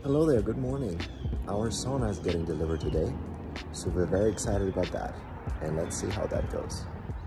Hello there, good morning. Our sauna is getting delivered today, so we're very excited about that. And let's see how that goes.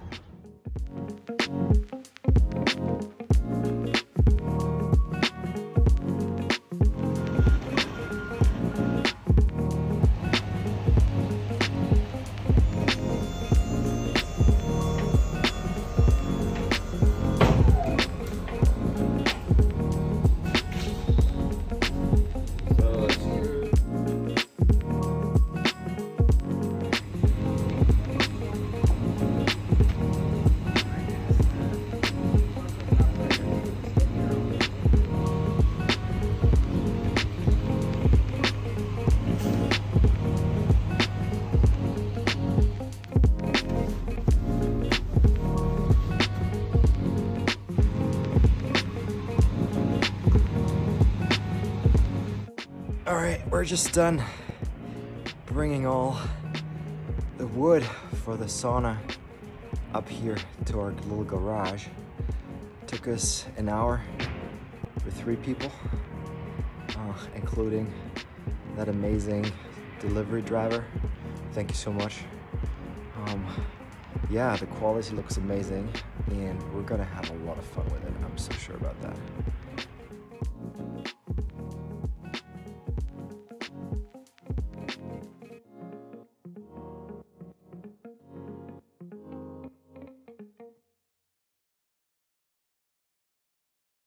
All right, we're just done bringing all the wood for the sauna up here to our little garage. Took us an hour with 3 people, including that amazing delivery driver. Thank you so much. Yeah, the quality looks amazing and we're gonna have a lot of fun with it. I'm so sure about that.